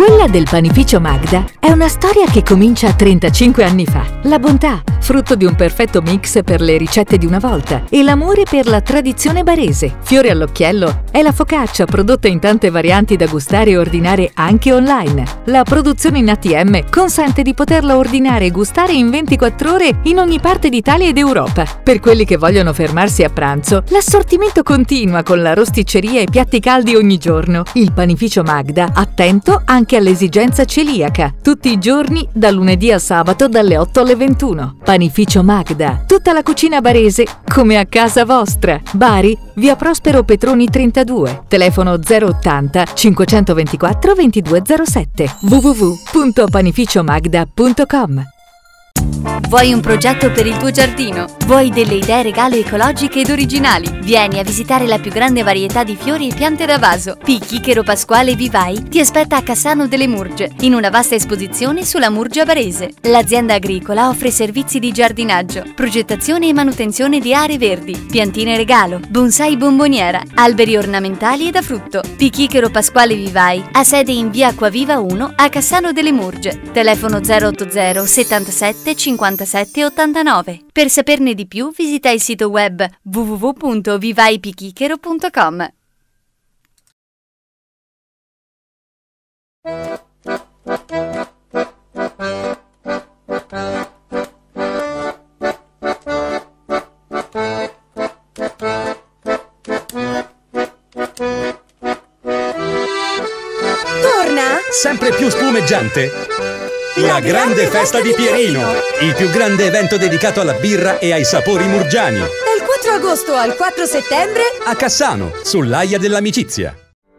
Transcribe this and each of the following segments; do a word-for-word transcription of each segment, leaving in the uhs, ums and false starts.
Quella del panificio Magda è una storia che comincia trentacinque anni fa. La bontà, frutto di un perfetto mix per le ricette di una volta, e l'amore per la tradizione barese. Fiore all'occhiello è la focaccia prodotta in tante varianti da gustare e ordinare anche online. La produzione in A T M consente di poterla ordinare e gustare in ventiquattro ore in ogni parte d'Italia ed Europa. Per quelli che vogliono fermarsi a pranzo, l'assortimento continua con la rosticceria e piatti caldi ogni giorno. Il panificio Magda, attento anche all'esigenza celiaca, tutti i giorni da lunedì a sabato dalle otto alle ventuno. Panificio Magda, tutta la cucina barese come a casa vostra. Bari, via Prospero Petroni trentadue, telefono zero ottanta cinquecentoventiquattro ventidue zero sette, w w w punto panificio magda punto com. Vuoi un progetto per il tuo giardino? Vuoi delle idee regalo ecologiche ed originali? Vieni a visitare la più grande varietà di fiori e piante da vaso. P. Chichero Pasquale Vivai ti aspetta a Cassano delle Murge, in una vasta esposizione sulla Murgia barese. L'azienda agricola offre servizi di giardinaggio, progettazione e manutenzione di aree verdi, piantine regalo, bonsai bomboniera, alberi ornamentali e da frutto. P. Chichero Pasquale Vivai ha sede in via Acquaviva uno a Cassano delle Murge. Telefono zero ottanta settantasette cinquantasette ottantanove. Per saperne di più visita il sito web w w w punto vivaipichichero punto com. Torna! Sempre più spumeggiante? La grande festa di Pierino, il più grande evento dedicato alla birra e ai sapori murgiani. Dal quattro agosto al quattro settembre A Cassano, sull'Aia dell'Amicizia.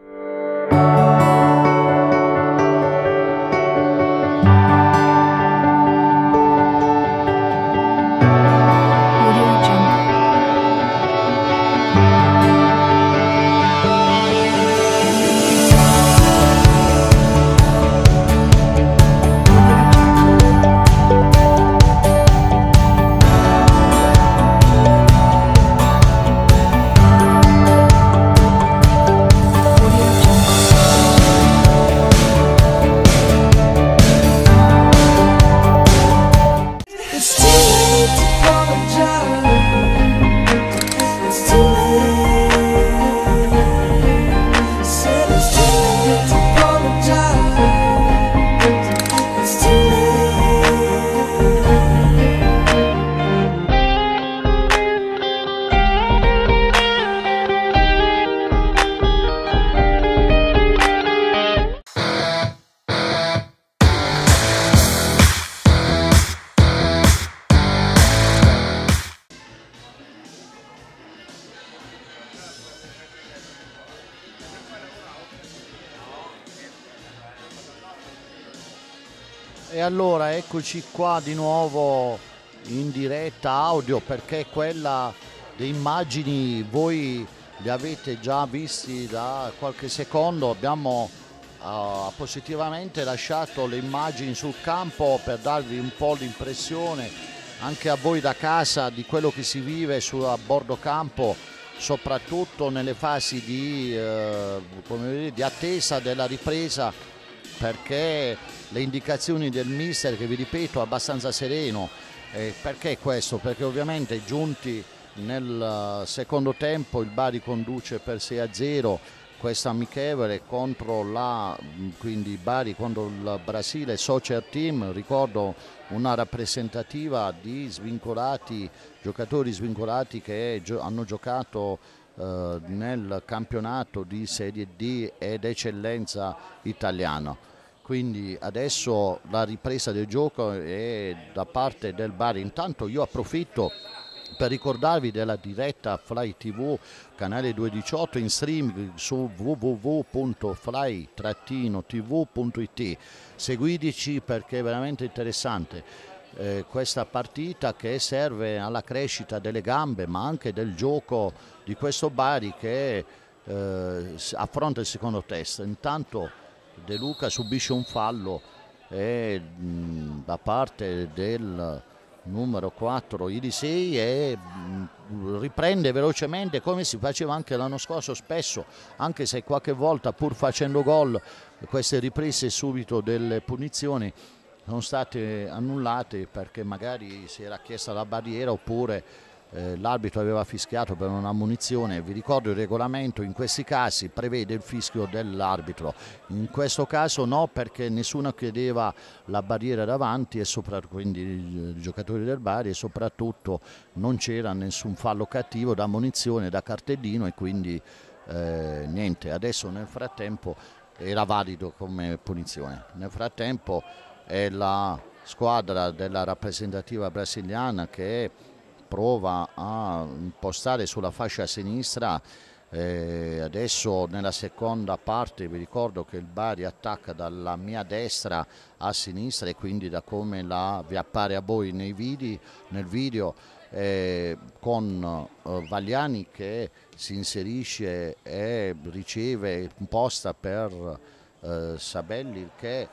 E allora eccoci qua di nuovo in diretta audio, perché quella delle immagini voi le avete già visti da qualche secondo. Abbiamo uh, positivamente lasciato le immagini sul campo per darvi un po' l'impressione anche a voi da casa di quello che si vive su a bordo campo, soprattutto nelle fasi di, uh, come vedete, di attesa della ripresa, perché le indicazioni del mister, che vi ripeto è abbastanza sereno. Eh, perché questo? Perché ovviamente giunti nel secondo tempo il Bari conduce per sei a zero questa amichevole contro la, quindi Bari contro il Brasile Soccer Team, ricordo una rappresentativa di svincolati, giocatori svincolati che gio- hanno giocato eh, nel campionato di Serie D ed eccellenza italiano. Quindi adesso la ripresa del gioco è da parte del Bari. Intanto io approfitto per ricordarvi della diretta Fly T V, canale duecentodiciotto, in streaming su w w w punto fly t v punto i t. Seguiteci perché è veramente interessante eh, questa partita, che serve alla crescita delle gambe ma anche del gioco di questo Bari che eh, affronta il secondo test. Intanto De Luca subisce un fallo e, mh, da parte del numero quattro Irisei, e mh, riprende velocemente come si faceva anche l'anno scorso spesso, anche se qualche volta pur facendo gol queste riprese subito delle punizioni sono state annullate perché magari si era chiesta la barriera oppure eh, l'arbitro aveva fischiato per una munizione. Vi ricordo il regolamento in questi casi prevede il fischio dell'arbitro, in questo caso no, perché nessuno chiedeva la barriera davanti e soprattutto quindi i giocatori del Bari, e soprattutto non c'era nessun fallo cattivo da munizione, da cartellino, e quindi eh, niente. Adesso nel frattempo era valido come punizione. Nel frattempo è la squadra della rappresentativa brasiliana che prova a impostare sulla fascia sinistra. Eh, adesso nella seconda parte vi ricordo che il Bari attacca dalla mia destra a sinistra, e quindi da come la vi appare a voi nei video, nel video eh, con eh, Vagliani che si inserisce e riceve imposta per eh, Sabelli che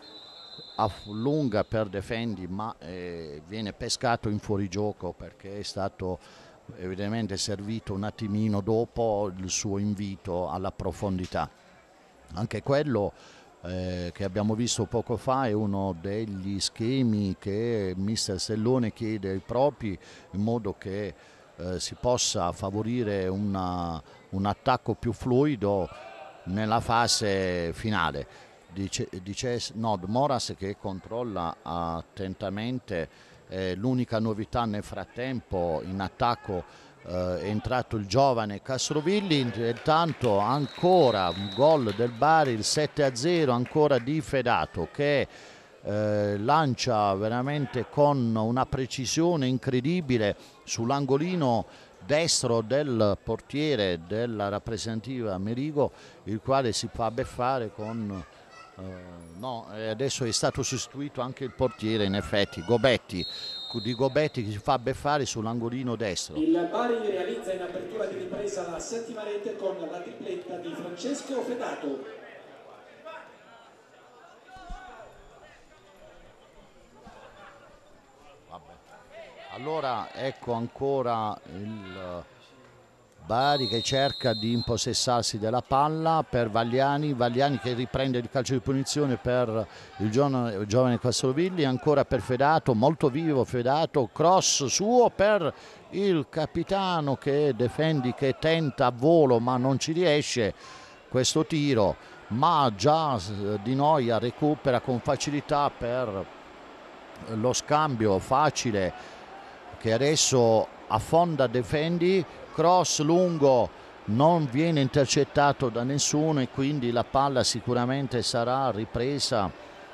allunga per Defendi, ma eh, viene pescato in fuorigioco perché è stato evidentemente servito un attimino dopo il suo invito alla profondità. Anche quello eh, che abbiamo visto poco fa è uno degli schemi che mister Stellone chiede ai propri, in modo che eh, si possa favorire una, un attacco più fluido nella fase finale. Dice, dice no, Moras che controlla attentamente. Eh, l'unica novità nel frattempo in attacco eh, è entrato il giovane Castrovilli. Intanto ancora un gol del Bari, il sette a zero ancora di Fedato, che eh, lancia veramente con una precisione incredibile sull'angolino destro del portiere della rappresentativa Merigo, il quale si fa beffare con Uh, no, adesso è stato sostituito anche il portiere, in effetti Gobetti, di Gobetti che si fa beffare sull'angolino destro. Il Bari realizza in apertura di ripresa la settima rete con la tripletta di Francesco Fedato. Vabbè. Allora ecco ancora il Bari che cerca di impossessarsi della palla per Vagliani, Vagliani che riprende il calcio di punizione per il giovane, il giovane Castrovilli, ancora per Fedato, molto vivo Fedato, cross suo per il capitano che Defendi, che tenta a volo ma non ci riesce questo tiro, ma già Di Noia recupera con facilità per lo scambio facile che adesso affonda Defendi. Cross lungo non viene intercettato da nessuno e quindi la palla sicuramente sarà ripresa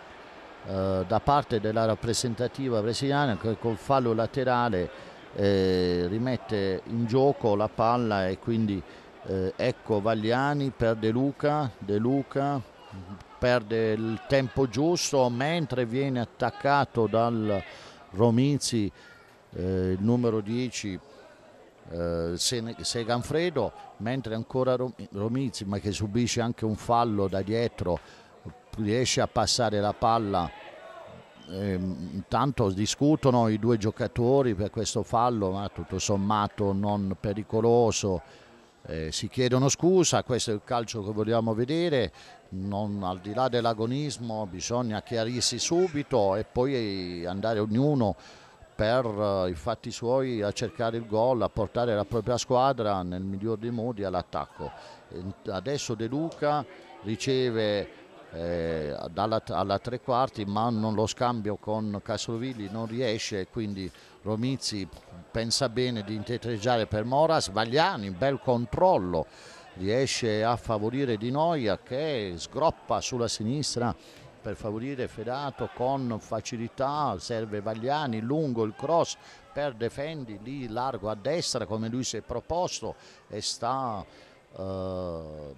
eh, da parte della rappresentativa brasiliana, che col fallo laterale eh, rimette in gioco la palla, e quindi eh, ecco Vagliani per De Luca, De Luca perde il tempo giusto mentre viene attaccato dal Romizzi, eh, il numero dieci Uh, Seganfredo, mentre ancora Romizzi, ma che subisce anche un fallo da dietro, riesce a passare la palla. Eh, intanto discutono i due giocatori per questo fallo, ma tutto sommato non pericoloso. Eh, si chiedono scusa, questo è il calcio che vogliamo vedere, non, al di là dell'agonismo bisogna chiarirsi subito e poi andare ognuno per uh, i fatti suoi a cercare il gol, a portare la propria squadra nel miglior dei modi all'attacco. Adesso De Luca riceve eh, dalla, alla tre quarti, ma non lo scambio con Castrovilli non riesce, quindi Romizzi pensa bene di intetreggiare per Moras. Vagliani, bel controllo, riesce a favorire Di Noia che sgroppa sulla sinistra per favorire Fedato con facilità, serve Vagliani, lungo il cross per Defendi, lì largo a destra come lui si è proposto, e sta, uh,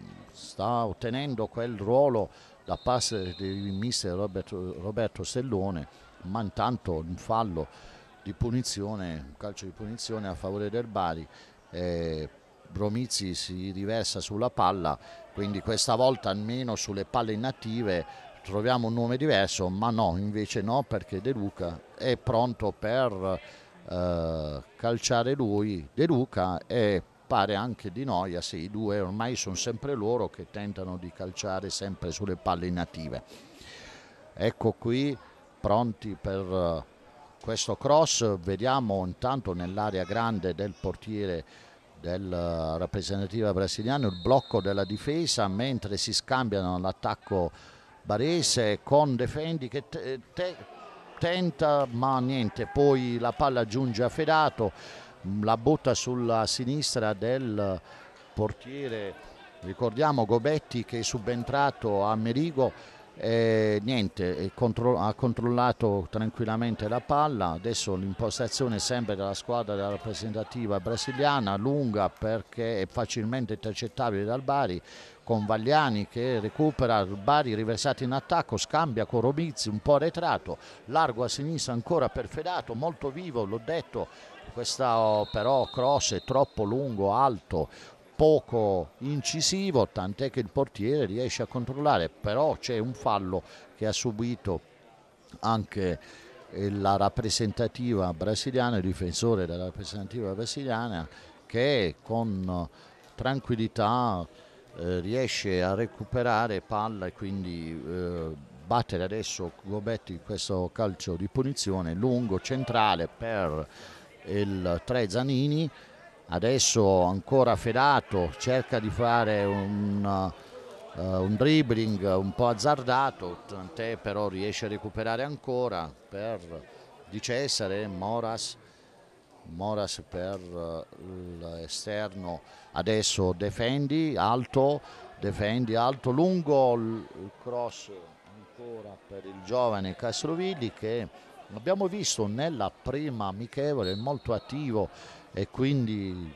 sta ottenendo quel ruolo da parte del mister Roberto, Roberto Stellone, ma intanto un fallo di punizione, un calcio di punizione a favore del Bari. Eh, Romizzi si riversa sulla palla, quindi questa volta almeno sulle palle inattive troviamo un nome diverso, ma no, invece no, perché De Luca è pronto per eh, calciare lui, De Luca, e pare anche Di Noia, se i due ormai sono sempre loro che tentano di calciare sempre sulle palle inattive. Ecco qui pronti per questo cross, vediamo intanto nell'area grande del portiere della rappresentativa brasiliana il blocco della difesa, mentre si scambiano l'attacco barese con Defendi che te, te, tenta, ma niente, poi la palla giunge a Fedato, la butta sulla sinistra del portiere, ricordiamo Gobetti che è subentrato a Merigo. Eh, niente, contro ha controllato tranquillamente la palla. Adesso l'impostazione sempre della squadra della rappresentativa brasiliana, lunga perché è facilmente intercettabile dal Bari, con Vagliani che recupera il Bari riversato in attacco, scambia con Romizzi un po' arretrato, largo a sinistra ancora per Fedato, molto vivo, l'ho detto, questo però cross è troppo lungo, alto, poco incisivo, tant'è che il portiere riesce a controllare, però c'è un fallo che ha subito anche la rappresentativa brasiliana, il difensore della rappresentativa brasiliana, che con tranquillità eh, riesce a recuperare palla e quindi eh, battere adesso Gobetti questo calcio di punizione lungo centrale per il tre Zanini. Adesso ancora Fedato cerca di fare un, uh, un dribbling un po' azzardato, tant'è però riesce a recuperare ancora per Di Cesare, Moras, Moras per uh, l'esterno, adesso Defendi, alto, Defendi alto, lungo, il, il cross ancora per il giovane Castrovilli che abbiamo visto nella prima amichevole molto attivo e quindi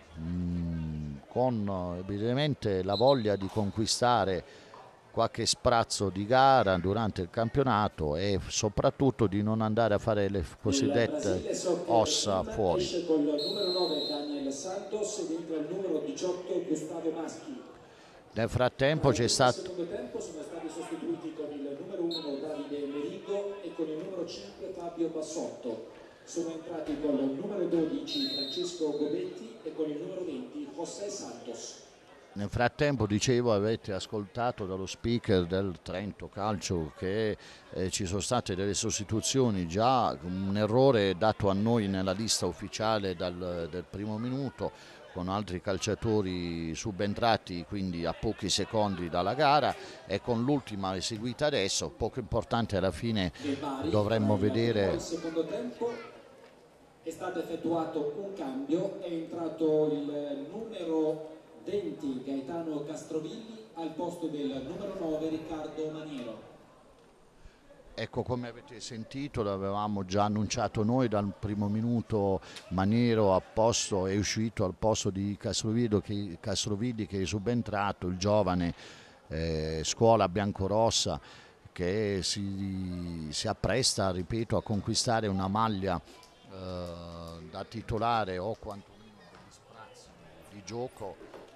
mh, con evidentemente la voglia di conquistare qualche sprazzo di gara durante il campionato e soprattutto di non andare a fare le cosiddette ossa fuori. Esce con il numero nove Daniel Santos ed entra il numero diciotto Gustavo Maschi. Nel frattempo c'è stato... Nel secondo tempo sono stati sostituiti con il numero uno Davide Merigo e con il numero cinque Fabio Bassotto. Sono entrati con il numero dodici Francesco Gobetti e con il numero venti José Santos. Nel frattempo, dicevo, avete ascoltato dallo speaker del Trento Calcio che eh, ci sono state delle sostituzioni, già un errore dato a noi nella lista ufficiale dal, del primo minuto, con altri calciatori subentrati quindi a pochi secondi dalla gara, e con l'ultima eseguita adesso, poco importante alla fine dovremmo vedere. Nel secondo tempo è stato effettuato un cambio, è entrato il numero venti Gaetano Castrovilli al posto del numero nove Riccardo Maniero. Ecco, come avete sentito, l'avevamo già annunciato noi dal primo minuto, Maniero a posto, è uscito al posto di Castrovilli che, Castrovilli che è subentrato, il giovane eh, scuola biancorossa che si, si appresta, ripeto, a conquistare una maglia eh, da titolare o quantomeno degli sprazzi di gioco.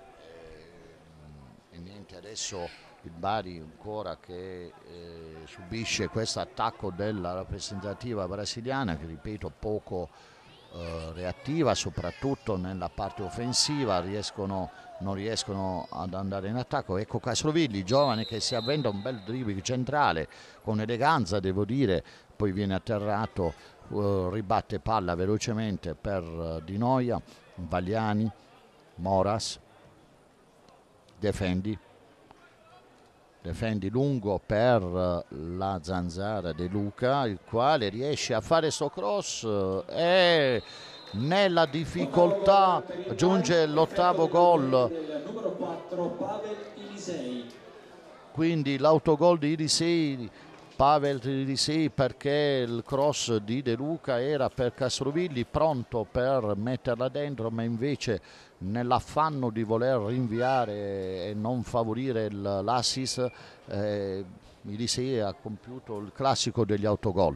E niente, adesso il Bari ancora che eh, subisce questo attacco della rappresentativa brasiliana che, ripeto, poco eh, reattiva, soprattutto nella parte offensiva, riescono, non riescono ad andare in attacco. Ecco Castrovilli, giovane che si avventa un bel dribbling centrale con eleganza, devo dire, poi viene atterrato, eh, ribatte palla velocemente per eh, Di Noia, Vagliani, Moras, Defendi, Defendi lungo per la zanzara De Luca, il quale riesce a fare sto cross e nella difficoltà giunge l'ottavo gol. Numero quattro Pavel Elisei. Quindi l'autogol di Elisei, Pavel Elisei, perché il cross di De Luca era per Castrovilli pronto per metterla dentro, ma invece nell'affanno di voler rinviare e non favorire l'assist, eh, Elisei ha compiuto il classico degli autogol.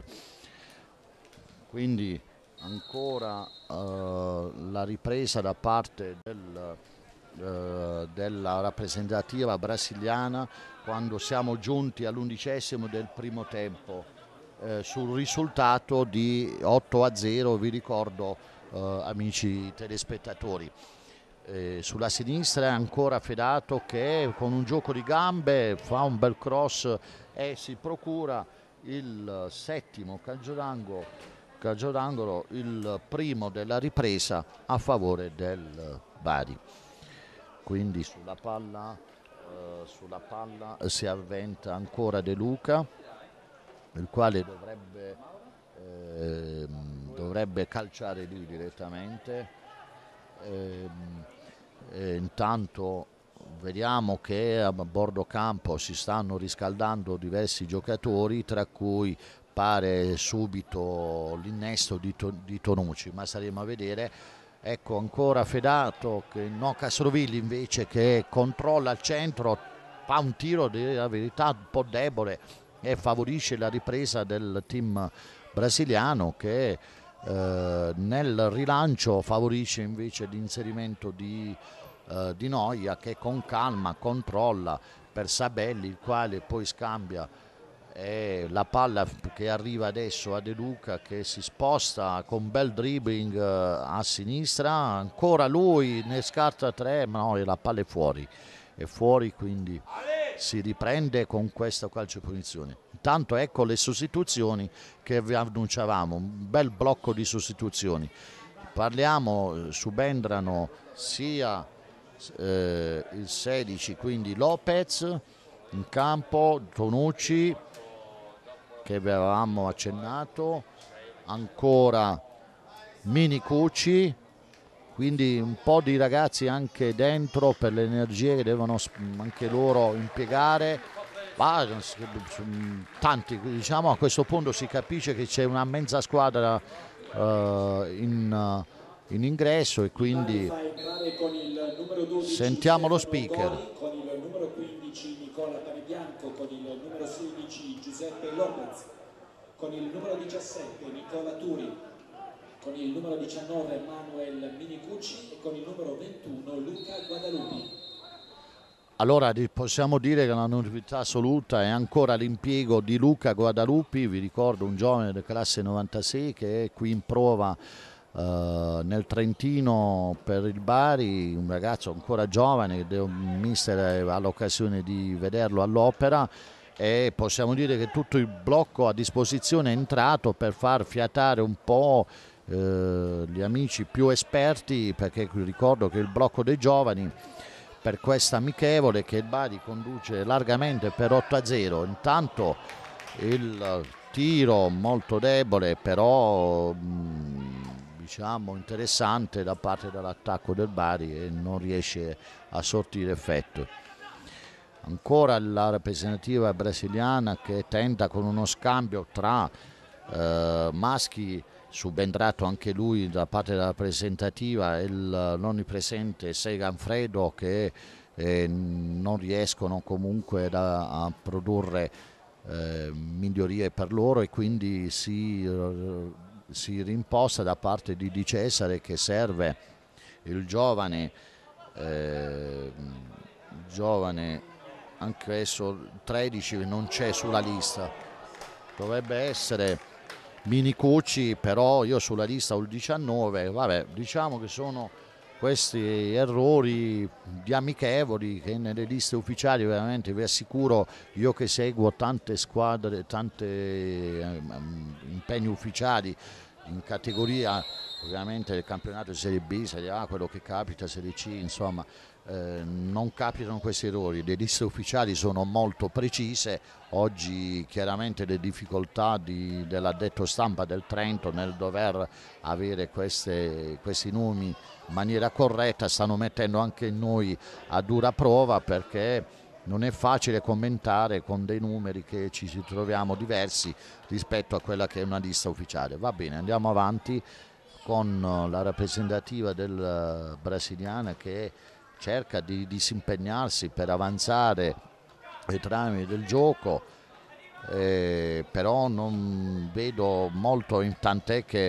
Quindi ancora eh, la ripresa da parte del eh, della rappresentativa brasiliana quando siamo giunti all'undicesimo del primo tempo eh, sul risultato di otto a zero, vi ricordo eh, amici telespettatori. Eh, sulla sinistra è ancora Fedato che con un gioco di gambe fa un bel cross e si procura il settimo calcio d'angolo, calcio d'angolo, il primo della ripresa a favore del Bari. Quindi sulla palla, eh, sulla palla si avventa ancora De Luca, il quale dovrebbe, eh, dovrebbe calciare lui direttamente. Eh, eh, intanto vediamo che a bordo campo si stanno riscaldando diversi giocatori, tra cui pare subito l'innesto di, to di Tonucci, ma staremo a vedere. Ecco ancora Fedato, che no, Castrovilli invece che controlla il centro, fa un tiro della verità un po' debole e favorisce la ripresa del team brasiliano che eh, nel rilancio favorisce invece l'inserimento di, eh, di Noia, che con calma controlla per Sabelli, il quale poi scambia e la palla che arriva adesso a De Luca, che si sposta con bel dribbling eh, a sinistra, ancora lui ne scarta tre, ma no, la palla è fuori, è fuori, quindi si riprende con questo calcio di punizione. Intanto ecco le sostituzioni che vi annunciavamo, un bel blocco di sostituzioni. Parliamo, subentrano sia eh, il sedici, quindi Lopez in campo, Tonucci che vi avevamo accennato, ancora Minicucci, quindi un po' di ragazzi anche dentro per le energie che devono anche loro impiegare. Ma, tanti, diciamo, a questo punto si capisce che c'è una mezza squadra uh, in, uh, in ingresso e quindi sentiamo lo speaker. Con il numero quindici Nicola Panebianco, con il numero sedici Giuseppe Lopez, con il numero diciassette Nicola Turi, con il numero diciannove Manuel Minicucci e con il numero ventuno Luca Guadalupi. Allora possiamo dire che la novità assoluta è ancora l'impiego di Luca Guadalupi, vi ricordo un giovane della classe novantasei che è qui in prova uh, nel Trentino per il Bari, un ragazzo ancora giovane, il mister ha l'occasione di vederlo all'opera e possiamo dire che tutto il blocco a disposizione è entrato per far fiatare un po' uh, gli amici più esperti, perché ricordo che il blocco dei giovani per questa amichevole che il Bari conduce largamente per otto a zero. Intanto il tiro molto debole, però mh, diciamo interessante da parte dell'attacco del Bari e non riesce a sortire effetto. Ancora la rappresentativa brasiliana che tenta con uno scambio tra eh, maschi, subentrato anche lui da parte della rappresentativa, il onnipresente Seganfredo, che eh, non riescono comunque da, a produrre eh, migliorie per loro e quindi si, eh, si rimposta da parte di Di Cesare, che serve il giovane, eh, giovane anche esso tredici, non c'è sulla lista, dovrebbe essere Minicucci, però io sulla lista ho il diciannove. Vabbè, diciamo che sono questi errori di amichevoli che nelle liste ufficiali veramente vi assicuro, io che seguo tante squadre, tante eh, impegni ufficiali in categoria ovviamente del campionato di Serie B, Serie A, quello che capita, Serie C, insomma eh, non capitano questi errori. Le liste ufficiali sono molto precise. Oggi chiaramente le difficoltà dell'addetto stampa del Trento nel dover avere queste, questi nomi in maniera corretta stanno mettendo anche noi a dura prova, perché non è facile commentare con dei numeri che ci si troviamo diversi rispetto a quella che è una lista ufficiale. Va bene, andiamo avanti con la rappresentativa del brasiliana che cerca di disimpegnarsi per avanzare ai tramiti del gioco, eh, però non vedo molto, in tant'è che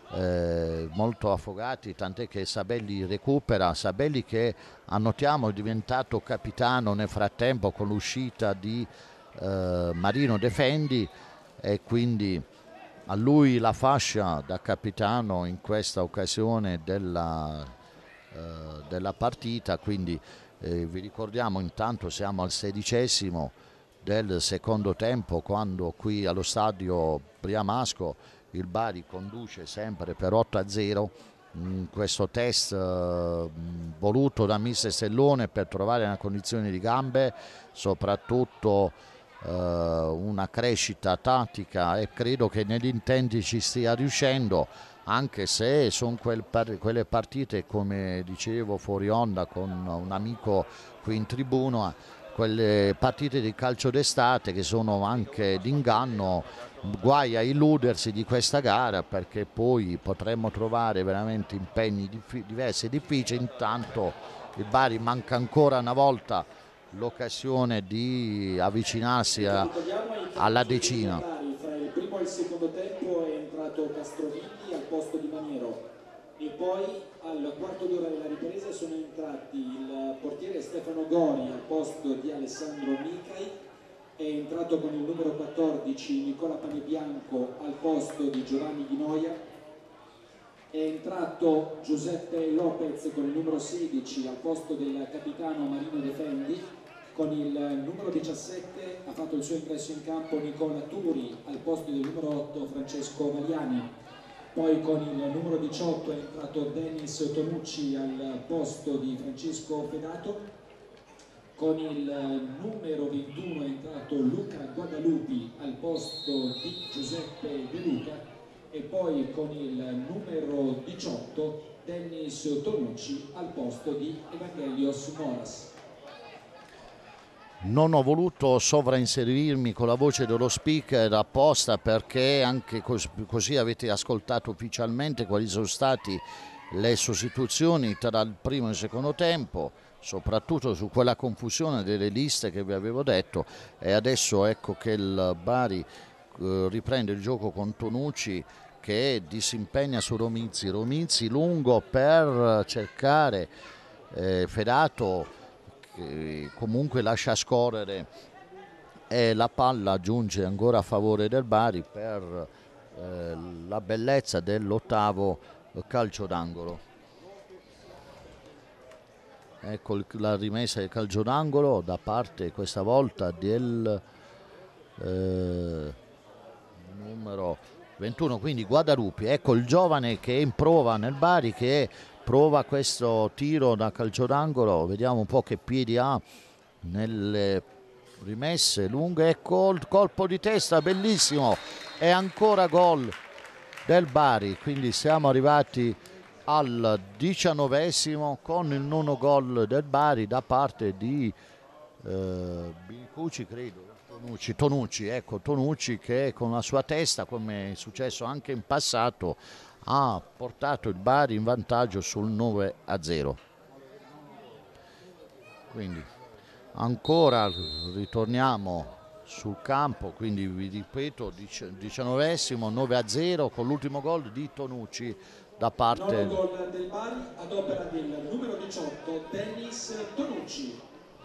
eh, molto affogati, tant'è che Sabelli recupera, Sabelli che annotiamo è diventato capitano nel frattempo con l'uscita di eh, Marino Defendi, e quindi a lui la fascia da capitano in questa occasione della, eh, della partita. Quindi eh, vi ricordiamo, intanto siamo al sedicesimo del secondo tempo, quando qui allo stadio Priamasco il Bari conduce sempre per otto a zero. In questo test eh, voluto da mister Stellone per trovare una condizione di gambe, soprattutto eh, una crescita tattica, e credo che negli intenti ci stia riuscendo, anche se sono quel par quelle partite, come dicevo fuori onda con un amico qui in tribuna, quelle partite di calcio d'estate che sono anche d'inganno. Guai a illudersi di questa gara, perché poi potremmo trovare veramente impegni diversi e difficili. Intanto il Bari manca ancora una volta l'occasione di avvicinarsi a, alla decina. Fra il primo e il secondo tempo è entrato Castrovilli al posto di Maniero, e poi al quarto d'ora della ripresa sono entrati il portiere Stefano Gori al posto di Alessandro Micai, è entrato con il numero quattordici Nicola Panebianco al posto di Giovanni Di Noia, è entrato Giuseppe Lopez con il numero sedici al posto del capitano Marino Defendi, con il numero diciassette ha fatto il suo ingresso in campo Nicola Turi al posto del numero otto Francesco Mariani. Poi con il numero diciotto è entrato Dennis Tonucci al posto di Francesco Fedato, con il numero ventuno è entrato Luca Guadalupi al posto di Giuseppe De Luca, e poi con il numero diciotto Dennis Tonucci al posto di Evangelios Moras. Non ho voluto sovrainserirmi con la voce dello speaker apposta, perché anche cos così avete ascoltato ufficialmente quali sono state le sostituzioni tra il primo e il secondo tempo, soprattutto su quella confusione delle liste che vi avevo detto. E adesso ecco che il Bari eh, riprende il gioco con Tonucci, che disimpegna su Romizzi, Romizzi lungo per cercare eh, Fedato, che comunque lascia scorrere, e la palla giunge ancora a favore del Bari per eh, la bellezza dell'ottavo calcio d'angolo. Ecco il, la rimessa del calcio d'angolo da parte questa volta del eh, numero ventuno, quindi Guadalupi. Ecco il giovane che è in prova nel Bari, che prova questo tiro da calcio d'angolo, vediamo un po' che piedi ha nelle rimesse lunghe. Ecco il colpo di testa bellissimo, e ancora gol del Bari, quindi siamo arrivati al diciannovesimo con il nono gol del Bari da parte di eh, Bilicucci, credo, Tonucci, Tonucci, ecco Tonucci, che con la sua testa, come è successo anche in passato, ha portato il Bari in vantaggio sul nove a zero. Quindi ancora ritorniamo sul campo, quindi vi ripeto, diciannovesimo, nove a zero, con l'ultimo gol di Tonucci da parte... Nono gol del Bari ad opera del numero diciotto Dennis Tonucci.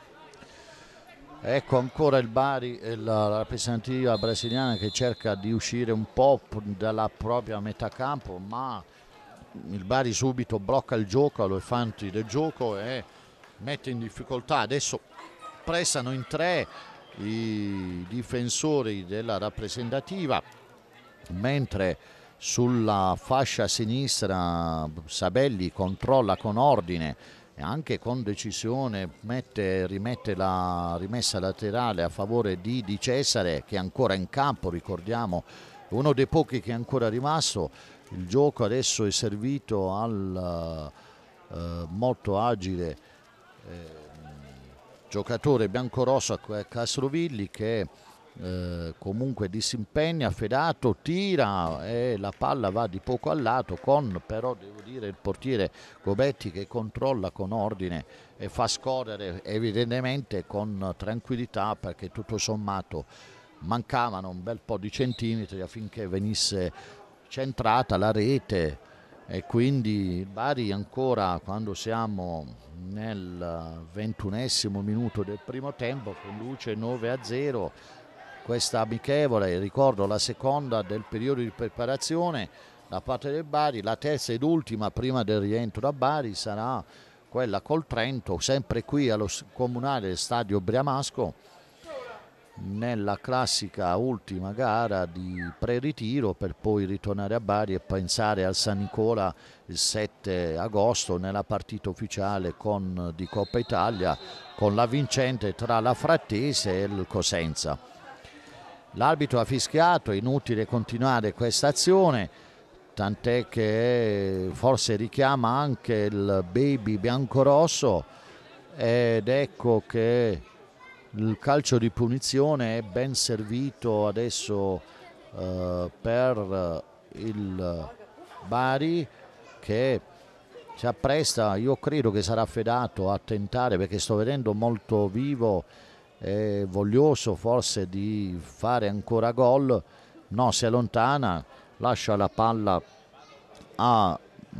Ecco ancora il Bari e la rappresentativa brasiliana che cerca di uscire un po' dalla propria metà campo, ma il Bari subito blocca il gioco, lo fanti del gioco, e mette in difficoltà. Adesso pressano in tre i difensori della rappresentativa, mentre sulla fascia sinistra Sabelli controlla con ordine e anche con decisione, mette, rimette la rimessa laterale a favore di Di Cesare, che è ancora in campo, ricordiamo, uno dei pochi che è ancora rimasto. Il gioco adesso è servito al eh, molto agile eh, giocatore biancorosso Castrovilli, che eh, comunque disimpegna, Fedato tira e la palla va di poco al lato, con però devo dire il portiere Gobetti che controlla con ordine e fa scorrere evidentemente con tranquillità, perché tutto sommato mancavano un bel po' di centimetri affinché venisse centrata la rete, e quindi il Bari ancora, quando siamo nel ventunesimo minuto del primo tempo, conduce nove a zero questa amichevole, ricordo la seconda del periodo di preparazione da parte del Bari. La terza ed ultima prima del rientro da Bari sarà quella col Trento, sempre qui allo comunale del Stadio Briamasco, nella classica ultima gara di pre-ritiro, per poi ritornare a Bari e pensare al San Nicola il sette agosto nella partita ufficiale con, di Coppa Italia, con la vincente tra la Frattese e il Cosenza. L'arbitro ha fischiato, è inutile continuare questa azione, tant'è che forse richiama anche il baby biancorosso, ed ecco che il calcio di punizione è ben servito adesso eh, per il Bari, che si appresta, io credo che sarà affidato a tentare, perché sto vedendo molto vivo e voglioso forse di fare ancora gol. No, si allontana, lascia la palla a,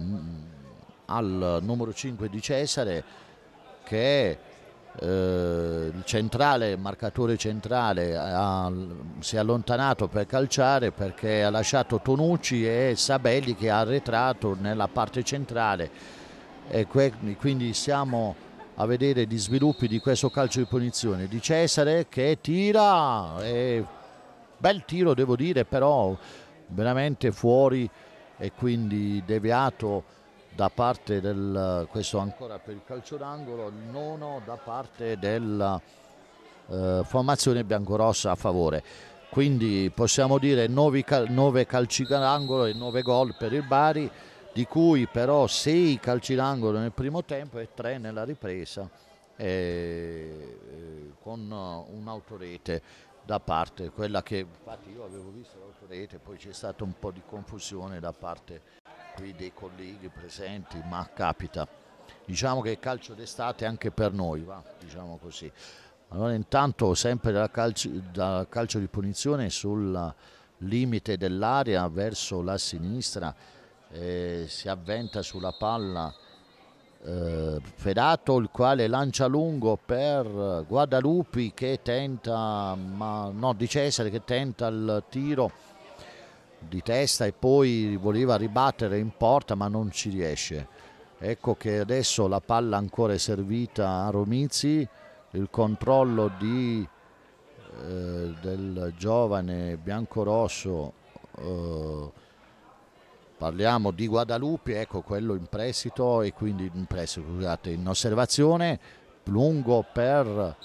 al numero cinque di Cesare, che è eh, il centrale, il marcatore centrale, ha, si è allontanato per calciare perché ha lasciato Tonucci e Sabelli che ha arretrato nella parte centrale, e quindi siamo a vedere gli sviluppi di questo calcio di punizione di Cesare che tira, e bel tiro devo dire, però veramente fuori, e quindi deviato da parte del, questo ancora per il calcio d'angolo, il nono da parte della eh, formazione biancorossa a favore. Quindi possiamo dire nove, nove calci d'angolo e nove gol per il Bari, di cui però sei calci d'angolo nel primo tempo e tre nella ripresa, e, e, con un'autorete da parte, quella che infatti io avevo visto l'autorete, poi c'è stata un po' di confusione da parte qui dei colleghi presenti, ma capita, diciamo che è calcio d'estate anche per noi, va, diciamo così. Allora intanto sempre dal calcio, dal calcio di punizione sul limite dell'area verso la sinistra, eh, si avventa sulla palla eh, Fedato, il quale lancia lungo per Guadalupi che tenta, ma no, di Cesare che tenta il tiro di testa e poi voleva ribattere in porta ma non ci riesce. Ecco che adesso la palla ancora è servita a Romizzi, il controllo di, eh, del giovane biancorosso, eh, parliamo di Guadalupi, ecco quello in prestito, e quindi in prestito, scusate, in osservazione, lungo per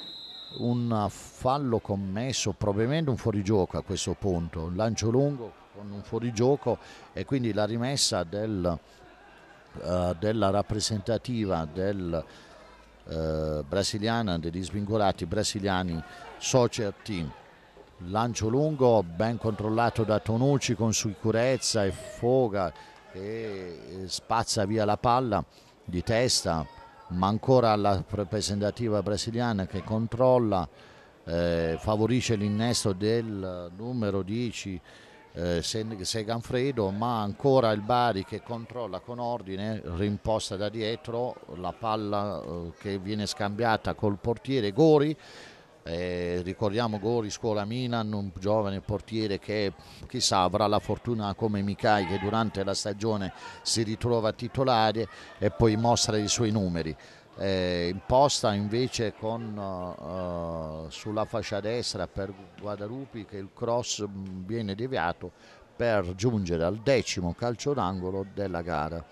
un fallo commesso, probabilmente un fuorigioco a questo punto, un lancio lungo con un fuorigioco, e quindi la rimessa del, uh, della rappresentativa del uh, brasiliana, degli svincolati brasiliani Soccer Team. Lancio lungo ben controllato da Tonucci con sicurezza e foga, e spazza via la palla di testa, ma ancora la rappresentativa brasiliana che controlla, eh, favorisce l'innesto del numero dieci eh, Seganfredo, ma ancora il Bari che controlla con ordine, rimposta da dietro la palla eh, che viene scambiata col portiere Gori. Eh, ricordiamo Gori, scuola Milan, un giovane portiere che chissà avrà la fortuna come Micai che durante la stagione si ritrova titolare e poi mostra i suoi numeri. Eh, imposta invece con, uh, sulla fascia destra per Guadalupi, che il cross viene deviato per giungere al decimo calcio d'angolo della gara,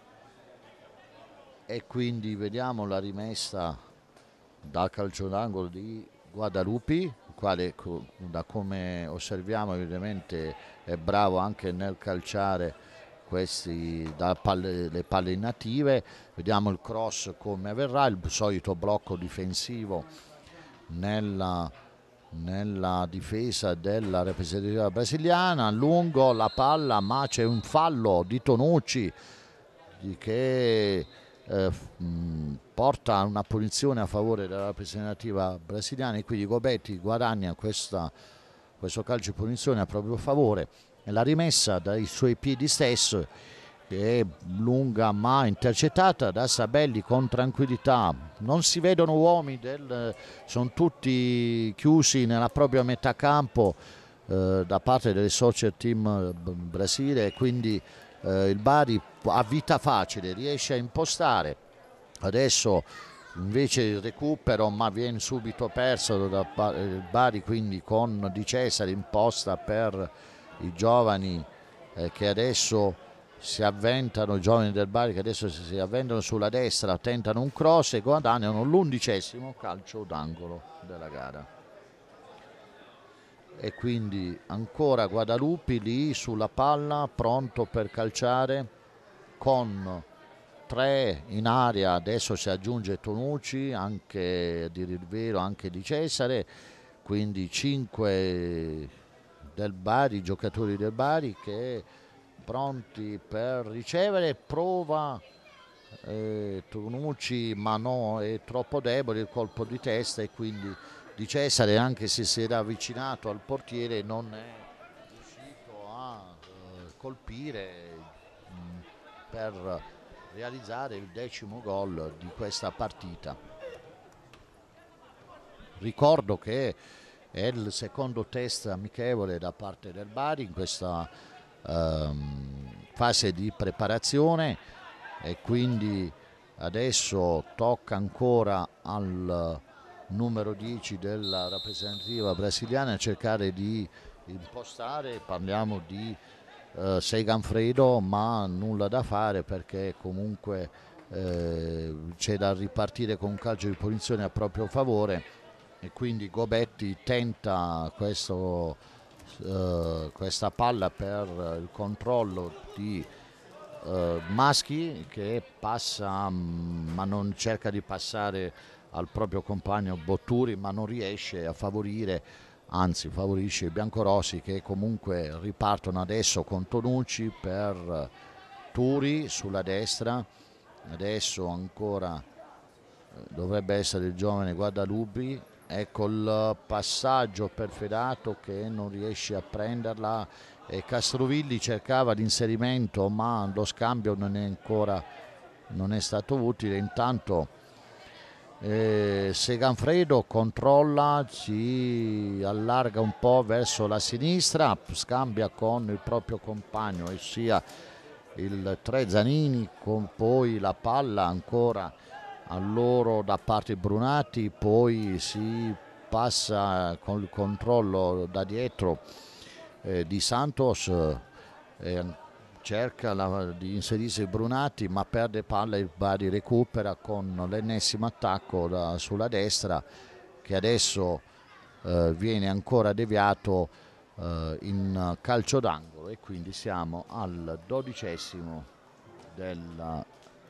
e quindi vediamo la rimessa dal calcio d'angolo di Guadalupi, il quale da come osserviamo evidentemente è bravo anche nel calciare questi da palle, le palle inattive. Vediamo il cross come avverrà, il solito blocco difensivo nella, nella difesa della rappresentativa brasiliana, lungo la palla ma c'è un fallo di Tonucci di che Eh, mh, porta a una punizione a favore della rappresentativa brasiliana, e quindi Gobetti guadagna questa, questo calcio di punizione a proprio favore, e la rimessa dai suoi piedi stesso, che è lunga ma intercettata da Sabelli con tranquillità. Non si vedono uomini, del, sono tutti chiusi nella propria metà campo eh, da parte del Soccer Team Brasile, quindi eh, il Bari ha vita facile, riesce a impostare. Adesso invece il recupero, ma viene subito perso da Bari, quindi con Di Cesare imposta per i giovani eh, che adesso si avventano, i giovani del Bari che adesso si avventano sulla destra, tentano un cross e guadagnano l'undicesimo calcio d'angolo della gara. E quindi ancora Guadalupi lì sulla palla, pronto per calciare, con tre in aria. Adesso si aggiunge Tonucci, anche di Rivero, anche Di Cesare, quindi cinque del Bari, giocatori del Bari che pronti per ricevere. Prova eh, Tonucci, ma no, è troppo debole il colpo di testa, e quindi Di Cesare, anche se si era avvicinato al portiere, non è riuscito a eh, colpire mh, per realizzare il decimo gol di questa partita. Ricordo che è il secondo test amichevole da parte del Bari in questa ehm, fase di preparazione, e quindi adesso tocca ancora al numero dieci della rappresentativa brasiliana cercare di impostare. Parliamo di Uh, Seganfredo, ma nulla da fare perché comunque eh, c'è da ripartire con un calcio di punizione a proprio favore, e quindi Gobetti tenta questo, uh, questa palla per il controllo di uh, Maschi, che passa ma non cerca di passare al proprio compagno Botturi, ma non riesce a favorire, anzi favorisce i biancorossi, che comunque ripartono adesso con Tonucci per Turi sulla destra. Adesso ancora dovrebbe essere il giovane Guadalupi, ecco il passaggio per Fedato che non riesce a prenderla, e Castrovilli cercava l'inserimento ma lo scambio non è ancora non è stato utile. Intanto Eh, Seganfredo controlla, si allarga un po' verso la sinistra, scambia con il proprio compagno, ossia il tre Zanini, con poi la palla ancora a loro da parte Brunati, poi si passa con il controllo da dietro eh, di Santos, eh, cerca la, di inserirsi Brunati, ma perde palla. Il Bari recupera con l'ennesimo attacco da, sulla destra, che adesso eh, viene ancora deviato eh, in calcio d'angolo, e quindi siamo al dodicesimo della,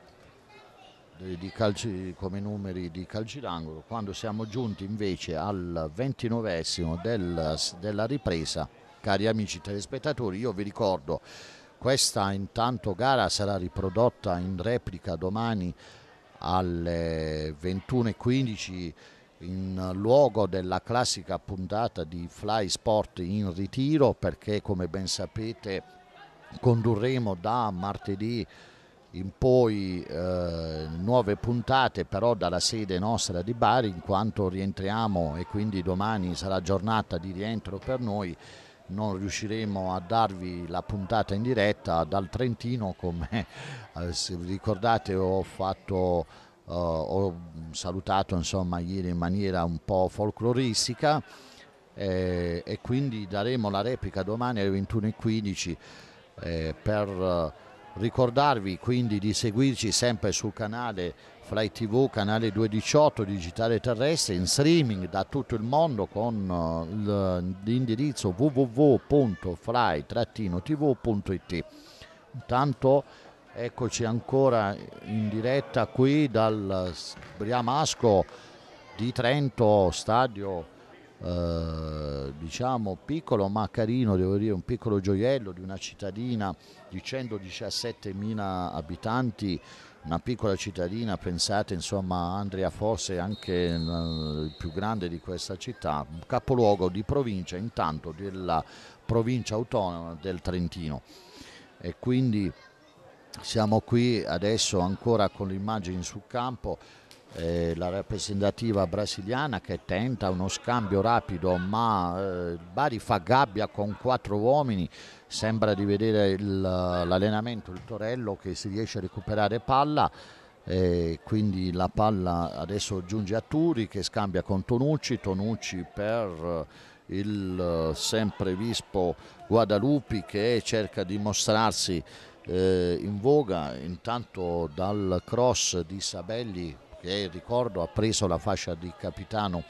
di, di calci, come numeri di calci d'angolo, quando siamo giunti invece al ventinovesimo del, della ripresa. Cari amici telespettatori, io vi ricordo, questa intanto gara sarà riprodotta in replica domani alle ventuno e quindici in luogo della classica puntata di Fly Sport in ritiro, perché come ben sapete condurremo da martedì in poi eh, nuove puntate, però dalla sede nostra di Bari, in quanto rientriamo, e quindi domani sarà giornata di rientro per noi. Non riusciremo a darvi la puntata in diretta dal Trentino, come eh, se vi ricordate ho fatto uh, ho salutato insomma ieri in maniera un po' folcloristica, eh, e quindi daremo la replica domani alle ventuno e quindici eh, per uh, ricordarvi quindi di seguirci sempre sul canale Fly T V, canale duecentodiciotto digitale terrestre, in streaming da tutto il mondo con uh, l'indirizzo w w w punto fly trattino t v punto i t. Intanto eccoci ancora in diretta qui dal Briamasco di Trento, stadio eh, diciamo piccolo ma carino, devo dire, un piccolo gioiello di una cittadina di centodiciassettemila abitanti, una piccola cittadina, pensate insomma, Andria Fosse, anche eh, il più grande di questa città, capoluogo di provincia intanto della provincia autonoma del Trentino. E quindi siamo qui adesso ancora con le immagini sul campo, eh, la rappresentativa brasiliana che tenta uno scambio rapido, ma eh, Bari fa gabbia con quattro uomini, sembra di vedere l'allenamento del Torello che si riesce a recuperare palla, eh, quindi la palla adesso giunge a Turi che scambia con Tonucci, Tonucci per il sempre vispo Guadalupi che cerca di mostrarsi eh, in voga, intanto dal cross di Sabelli che ricordo ha preso la fascia di capitano,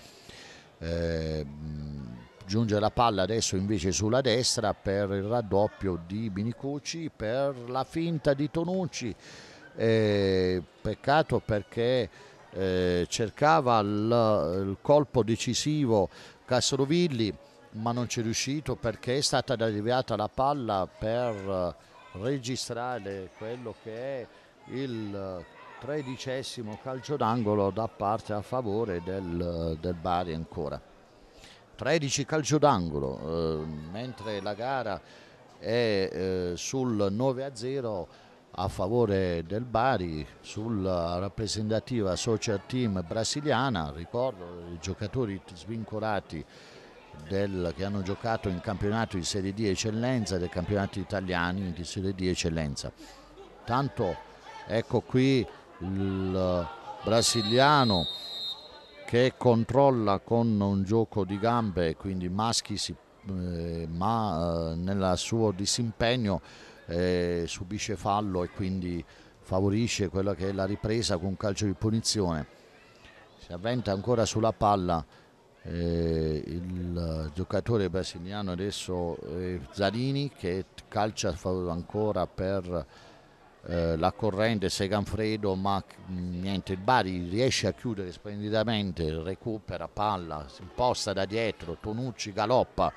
eh, giunge la palla adesso invece sulla destra per il raddoppio di Minicucci, per la finta di Tonucci, eh, peccato perché eh, cercava il, il colpo decisivo Castrovilli ma non ci è riuscito perché è stata deviata la palla per registrare quello che è il tredicesimo calcio d'angolo da parte a favore del, del Bari ancora. tredici calcio d'angolo, eh, mentre la gara è eh, sul nove a zero a favore del Bari, sulla rappresentativa social team brasiliana. Ricordo i giocatori svincolati del, che hanno giocato in campionato di Serie D Eccellenza, del campionato italiani di Serie D Eccellenza. Tanto ecco qui il brasiliano che controlla con un gioco di gambe, quindi maschi, si, eh, ma eh, nel suo disimpegno eh, subisce fallo e quindi favorisce quella che è la ripresa con un calcio di punizione. Si avventa ancora sulla palla eh, il giocatore brasiliano adesso eh, Zarini che calcia ancora per Eh, la corrente Seganfredo, ma mh, niente, il Bari riesce a chiudere splendidamente, recupera palla, si imposta da dietro, Tonucci galoppa,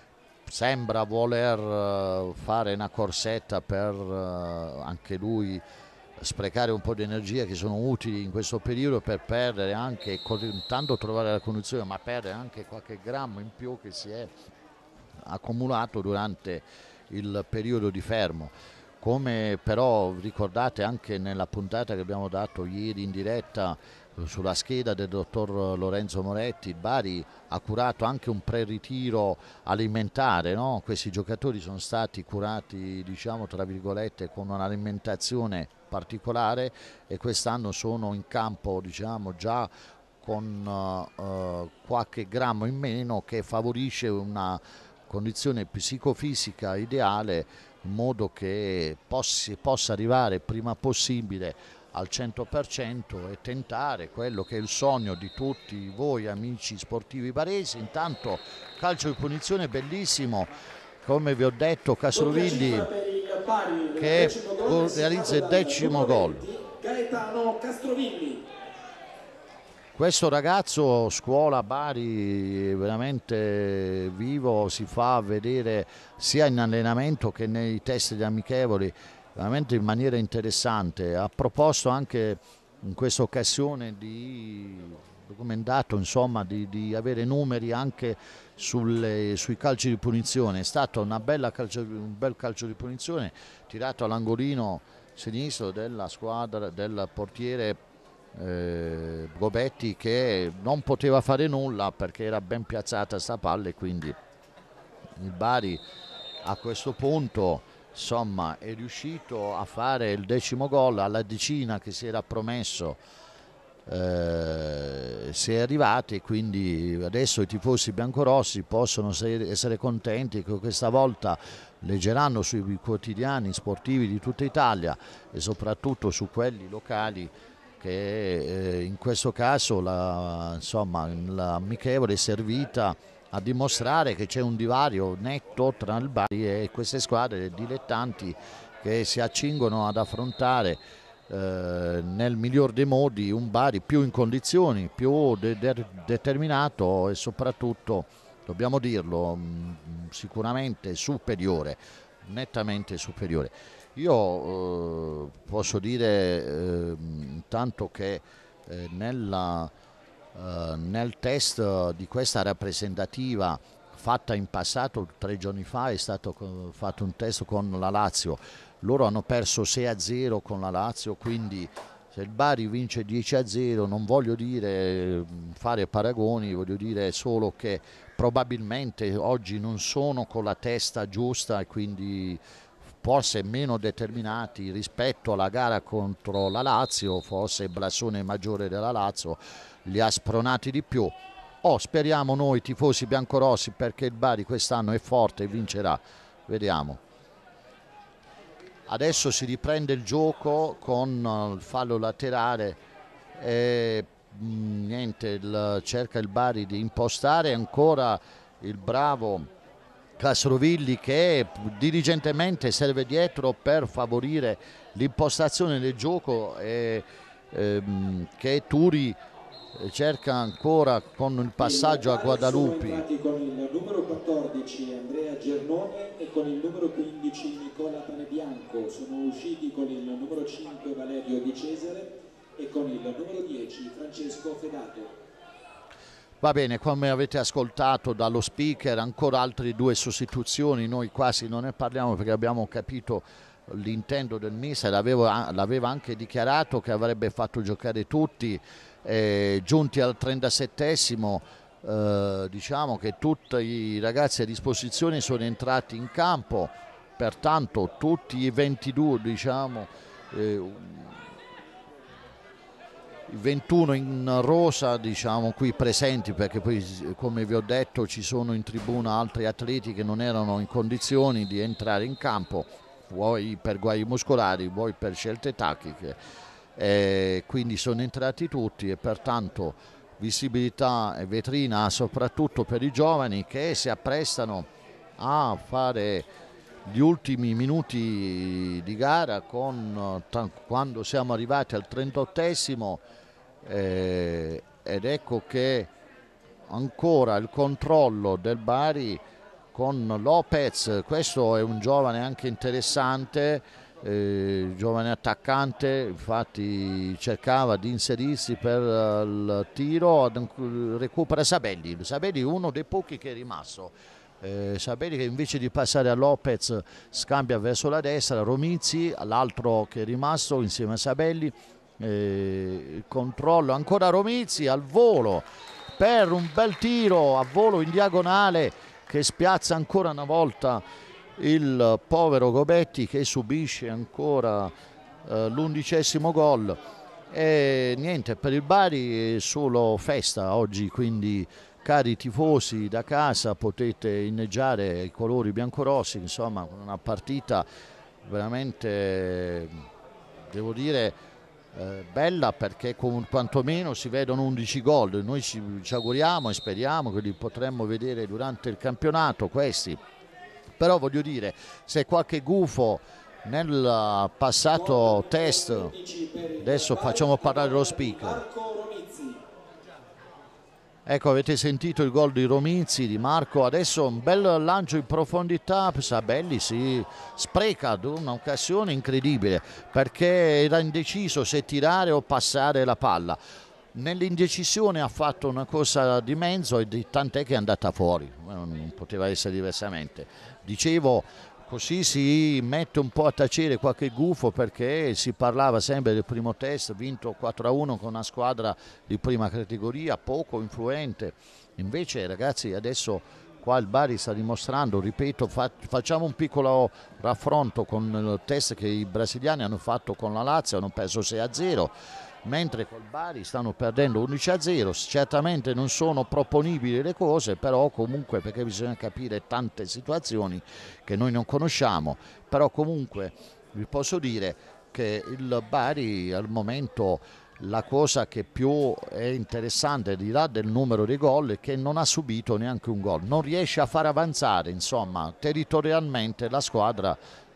sembra voler uh, fare una corsetta per uh, anche lui sprecare un po' di energia che sono utili in questo periodo per perdere anche, tanto trovare la condizione, ma perdere anche qualche grammo in più che si è accumulato durante il periodo di fermo. Come però ricordate anche nella puntata che abbiamo dato ieri in diretta sulla scheda del dottor Lorenzo Moretti, il Bari ha curato anche un pre-ritiro alimentare, no? Questi giocatori sono stati curati, diciamo tra virgolette, con un'alimentazione particolare e quest'anno sono in campo, diciamo, già con uh, qualche grammo in meno che favorisce una condizione psicofisica ideale in modo che possi, possa arrivare prima possibile al cento per cento e tentare quello che è il sogno di tutti voi amici sportivi baresi. Intanto calcio di punizione bellissimo, come vi ho detto, Castrovilli che realizza il decimo gol. Gaetano Castrovilli. Questo ragazzo scuola Bari veramente vivo, si fa vedere sia in allenamento che nei test di amichevoli veramente in maniera interessante. Ha proposto anche in questa occasione di documentato, insomma, di, di avere numeri anche sulle, sui calci di punizione. È stato una bella calcio, un bel calcio di punizione tirato all'angolino sinistro della squadra del portiere Eh, Gobetti, che non poteva fare nulla perché era ben piazzata sta palla e quindi il Bari a questo punto insomma è riuscito a fare il decimo gol alla decina che si era promesso, eh, si è arrivati, quindi adesso i tifosi biancorossi possono essere contenti che questa volta leggeranno sui quotidiani sportivi di tutta Italia e soprattutto su quelli locali che eh, in questo caso la, insomma, l'amichevole è servita a dimostrare che c'è un divario netto tra il Bari e queste squadre dilettanti che si accingono ad affrontare eh, nel miglior dei modi un Bari più in condizioni, più de de determinato e soprattutto, dobbiamo dirlo, mh, sicuramente superiore, nettamente superiore. Io eh, posso dire eh, intanto che eh, nella, eh, nel test di questa rappresentativa fatta in passato, tre giorni fa, è stato fatto un test con la Lazio. Loro hanno perso sei a zero con la Lazio, quindi se il Bari vince dieci a zero non voglio dire fare paragoni, voglio dire solo che probabilmente oggi non sono con la testa giusta e quindi forse meno determinati rispetto alla gara contro la Lazio, forse il blasone maggiore della Lazio li ha spronati di più. Oh, speriamo noi tifosi biancorossi, perché il Bari quest'anno è forte e vincerà, vediamo. Adesso si riprende il gioco con il fallo laterale e mh, niente, il, cerca il Bari di impostare ancora il bravo Castrovilli, che diligentemente serve dietro per favorire l'impostazione del gioco e ehm, che Turi cerca ancora con il passaggio a Guadalupi. Sono entrati con il numero quattordici Andrea Gernoni e con il numero quindici Nicola Panebianco, sono usciti con il numero cinque Valerio Di Cesare e con il numero dieci Francesco Fedato. Va bene, come avete ascoltato dallo speaker, ancora altre due sostituzioni, noi quasi non ne parliamo perché abbiamo capito l'intento del mister, l'aveva anche dichiarato che avrebbe fatto giocare tutti. Eh, giunti al trentasettesimo, eh, diciamo che tutti i ragazzi a disposizione sono entrati in campo, pertanto tutti i ventidue, diciamo eh, i ventuno in rosa, diciamo qui presenti, perché poi come vi ho detto ci sono in tribuna altri atleti che non erano in condizioni di entrare in campo, vuoi per guai muscolari, vuoi per scelte tattiche. Eh, quindi sono entrati tutti e pertanto visibilità e vetrina soprattutto per i giovani che si apprestano a fare gli ultimi minuti di gara con, quando siamo arrivati al trentottesimo eh, ed ecco che ancora il controllo del Bari con Lopez. Questo è un giovane anche interessante, Eh, giovane attaccante, infatti cercava di inserirsi per uh, il tiro, recupera Sabelli. Sabelli è uno dei pochi che è rimasto. Eh, Sabelli che invece di passare a Lopez scambia verso la destra, Romizzi, l'altro che è rimasto insieme a Sabelli. Eh, il controllo ancora Romizzi al volo per un bel tiro a volo in diagonale che spiazza ancora una volta il povero Gobetti, che subisce ancora eh, l'undicesimo gol. E niente, per il Bari è solo festa oggi, quindi cari tifosi da casa potete inneggiare i colori biancorossi, insomma una partita veramente, devo dire, eh, bella, perché con, quantomeno si vedono undici gol. Noi ci, ci auguriamo e speriamo che li potremmo vedere durante il campionato questi. Però voglio dire, se qualche gufo nel passato test, adesso facciamo parlare lo speaker. Ecco, avete sentito il gol di Romizzi, di Marco, adesso un bel lancio in profondità, Sabelli si spreca un'occasione incredibile perché era indeciso se tirare o passare la palla. Nell'indecisione ha fatto una cosa di mezzo e tant'è che è andata fuori, non poteva essere diversamente. Dicevo, così si mette un po' a tacere qualche gufo, perché si parlava sempre del primo test vinto quattro a uno con una squadra di prima categoria poco influente. Invece ragazzi, adesso qua il Bari sta dimostrando, ripeto, fa, facciamo un piccolo raffronto con il test che i brasiliani hanno fatto con la Lazio, hanno perso sei a zero. Mentre col Bari stanno perdendo undici a zero, certamente non sono proponibili le cose, però comunque, perché bisogna capire tante situazioni che noi non conosciamo, però comunque vi posso dire che il Bari al momento, la cosa che più è interessante al di là del numero dei gol è che non ha subito neanche un gol, non riesce a far avanzare insomma territorialmente la squadra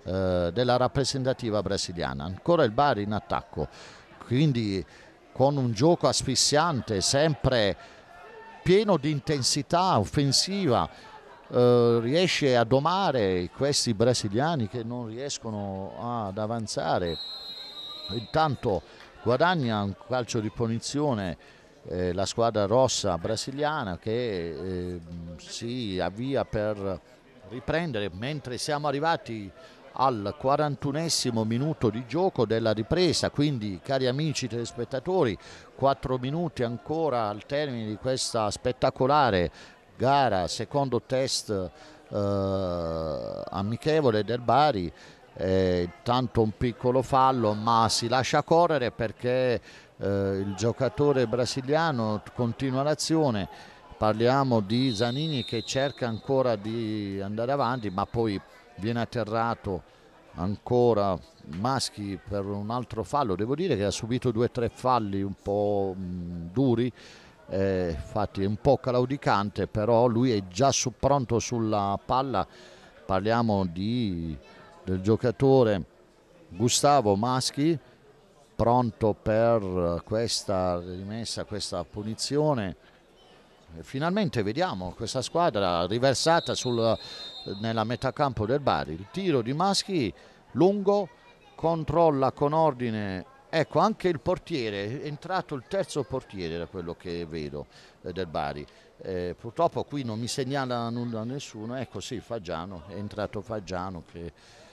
eh, della rappresentativa brasiliana. Ancora il Bari in attacco, quindi con un gioco asfissiante, sempre pieno di intensità offensiva, eh, riesce a domare questi brasiliani che non riescono ad avanzare. Intanto guadagna un calcio di punizione eh, la squadra rossa brasiliana, che eh, si avvia per riprendere, mentre siamo arrivati al quarantunesimo minuto di gioco della ripresa. Quindi, cari amici telespettatori, quattro minuti ancora al termine di questa spettacolare gara, secondo test eh, amichevole del Bari. Eh, tanto un piccolo fallo, ma si lascia correre perché eh, il giocatore brasiliano continua l'azione. Parliamo di Zanini che cerca ancora di andare avanti, ma poi viene atterrato ancora Maschi per un altro fallo. Devo dire che ha subito due o tre falli un po' mh, duri, eh, infatti è un po' claudicante, però lui è già su, pronto sulla palla. Parliamo di, del giocatore Gustavo Maschi, pronto per questa rimessa, questa punizione. E finalmente vediamo questa squadra riversata sul, nella metà campo del Bari. Il tiro di Maschi lungo, controlla con ordine, ecco anche il portiere, è entrato il terzo portiere da quello che vedo eh, del Bari. Eh, purtroppo qui non mi segnala nulla a nessuno, ecco sì, Faggiano, è entrato Faggiano che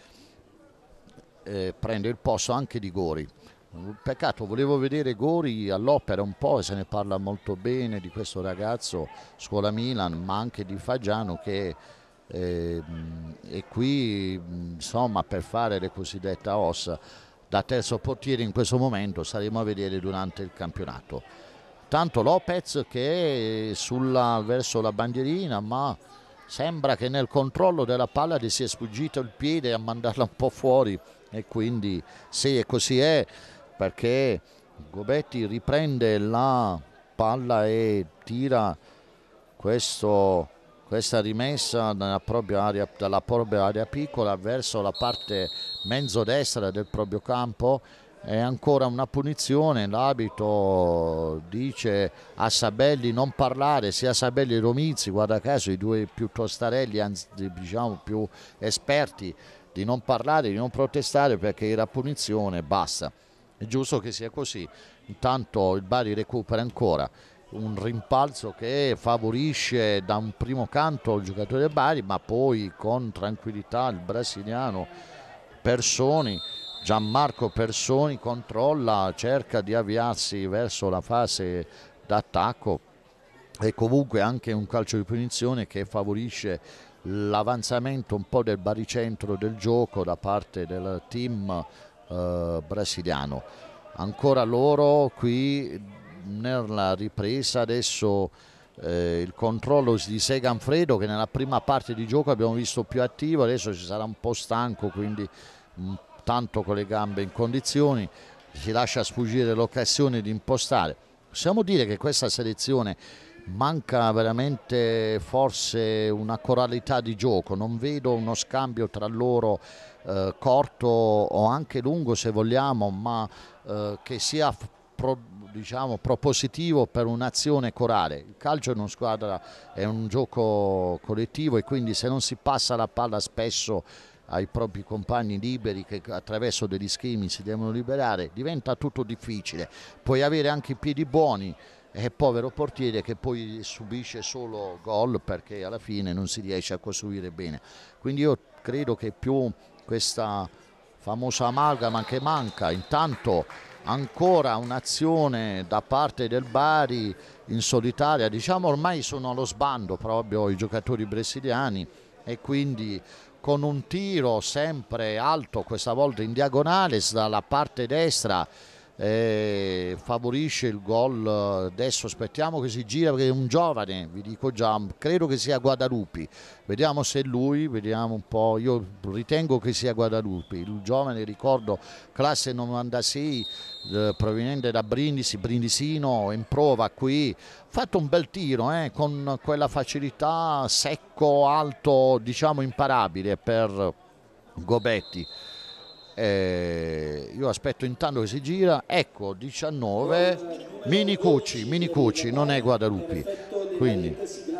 eh, prende il posto anche di Gori. Peccato, volevo vedere Gori all'opera un po', se ne parla molto bene di questo ragazzo Scuola Milan, ma anche di Faggiano che eh, è qui insomma per fare le cosiddette ossa da terzo portiere in questo momento. Saremo a vedere durante il campionato. Tanto Lopez che è sulla, verso la bandierina, ma sembra che nel controllo della palla gli sia sfuggito il piede a mandarla un po' fuori, e quindi sì, e così è, perché Gobetti riprende la palla e tira questo, questa rimessa dalla propria, area, dalla propria area piccola verso la parte mezzo destra del proprio campo. È ancora una punizione, l'arbitro dice a Sabelli non parlare, sia Sabelli che Romizzi, guarda caso i due più tostarelli, anzi diciamo più esperti, di non parlare, di non protestare perché era punizione, basta. È giusto che sia così. Intanto il Bari recupera ancora un rimpalzo che favorisce da un primo canto il giocatore del Bari, ma poi con tranquillità il brasiliano Personi, Gianmarco Personi, controlla, cerca di avviarsi verso la fase d'attacco, e comunque anche un calcio di punizione che favorisce l'avanzamento un po' del baricentro del gioco da parte del team Uh, brasiliano. Ancora loro qui nella ripresa. Adesso eh, il controllo di Seganfredo, che nella prima parte di gioco abbiamo visto più attivo, adesso ci sarà un po' stanco, quindi mh, tanto con le gambe in condizioni, si lascia sfuggire l'occasione di impostare. Possiamo dire che questa selezione manca veramente forse una coralità di gioco, non vedo uno scambio tra loro eh, corto o anche lungo se vogliamo, ma eh, che sia pro, diciamo, propositivo per un'azione corale. Il calcio in una squadra è un gioco collettivo, e quindi se non si passa la palla spesso ai propri compagni liberi che attraverso degli schemi si devono liberare, diventa tutto difficile. Puoi avere anche i piedi buoni, e povero portiere che poi subisce solo gol perché alla fine non si riesce a costruire bene. Quindi io credo che più questa famosa amalgama che manca. Intanto ancora un'azione da parte del Bari in solitaria, diciamo ormai sono allo sbando proprio i giocatori brasiliani, e quindi con un tiro sempre alto, questa volta in diagonale dalla parte destra, Eh, favorisce il gol. Adesso aspettiamo che si gira perché è un giovane, vi dico già, credo che sia Guadalupi, vediamo se è lui, vediamo un po'. Io ritengo che sia Guadalupi, il giovane, ricordo classe novantasei, eh, proveniente da Brindisi, Brindisino, in prova qui, fatto un bel tiro eh, con quella facilità, secco, alto, diciamo imparabile per Gobetti. Eh, io aspetto intanto che si gira, ecco diciannove, Mini Cucci, Mini Cucci, non è Guadalupi, quindi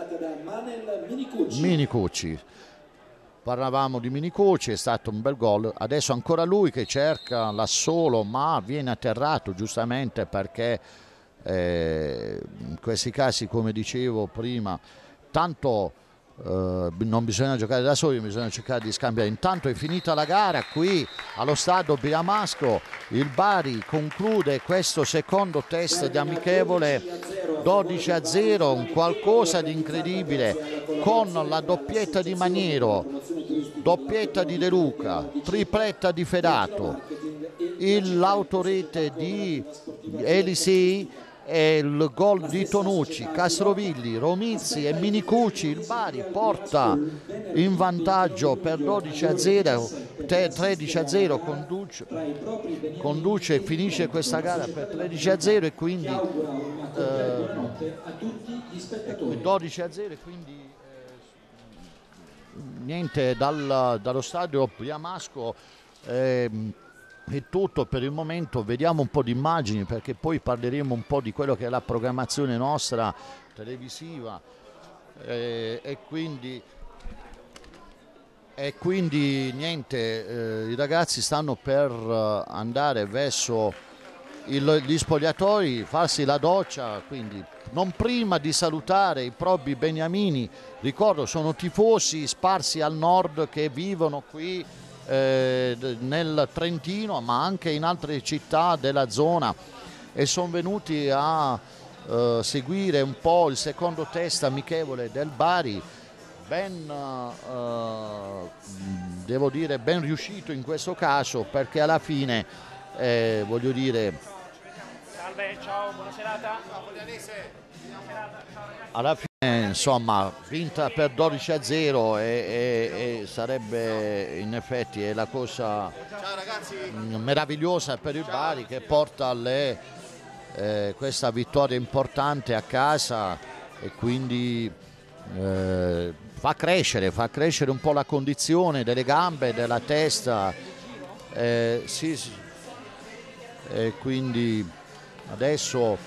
Mini Cucci. Parlavamo di Mini Cucci, è stato un bel gol, adesso ancora lui che cerca l'assolo ma viene atterrato giustamente perché eh, in questi casi, come dicevo prima, tanto Uh, non bisogna giocare da soli, bisogna cercare di scambiare. Intanto è finita la gara qui allo stadio Biriamasco, il Bari conclude questo secondo test di amichevole dodici a zero, un qualcosa di incredibile con la doppietta di Maniero, doppietta di De Luca, tripletta di Fedato, l'autorete di Elisei e il gol di Tonucci, Castrovilli, Romizzi e Mini Cucci. Il Bari porta in vantaggio per dodici a zero, tredici a zero, conduce, conduce e finisce questa gara per tredici a zero e quindi eh, dodici a zero e quindi eh, niente, dal, dallo stadio Biriamasco eh, è tutto per il momento. Vediamo un po' di immagini perché poi parleremo un po' di quello che è la programmazione nostra televisiva eh, e quindi e quindi niente, eh, i ragazzi stanno per andare verso il, gli spogliatoi, farsi la doccia, quindi non prima di salutare i probi beniamini. Ricordo, sono tifosi sparsi al nord che vivono qui Eh, nel Trentino ma anche in altre città della zona e sono venuti a eh, seguire un po' il secondo test amichevole del Bari, ben eh, devo dire ben riuscito in questo caso perché alla fine eh, voglio dire salve, ciao, buona serata. Alla fine insomma vinta per dodici a zero e, e, e sarebbe in effetti è la cosa meravigliosa per il Bari che porta alle, eh, questa vittoria importante a casa e quindi eh, fa crescere, fa crescere un po' la condizione delle gambe, della testa eh, sì, sì. E quindi adesso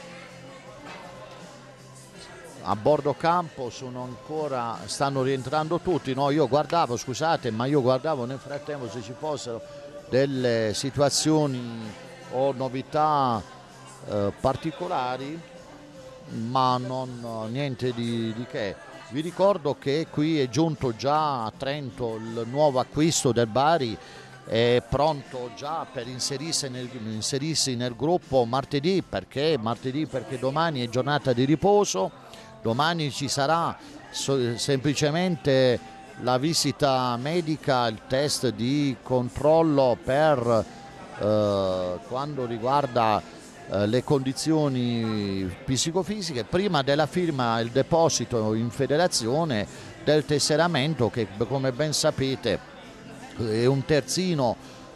a bordo campo sono ancora, stanno rientrando tutti, no? Io guardavo, scusate, ma io guardavo nel frattempo se ci fossero delle situazioni o novità eh, particolari, ma non niente di, di che. Vi ricordo che qui è giunto già a Trento il nuovo acquisto del Bari, è pronto già per inserirsi nel, inserirsi nel gruppo martedì, perché martedì perché domani è giornata di riposo. Domani ci sarà so, semplicemente la visita medica, il test di controllo per eh, quando riguarda eh, le condizioni psicofisiche, prima della firma e il deposito in federazione del tesseramento che, come ben sapete, è un terzino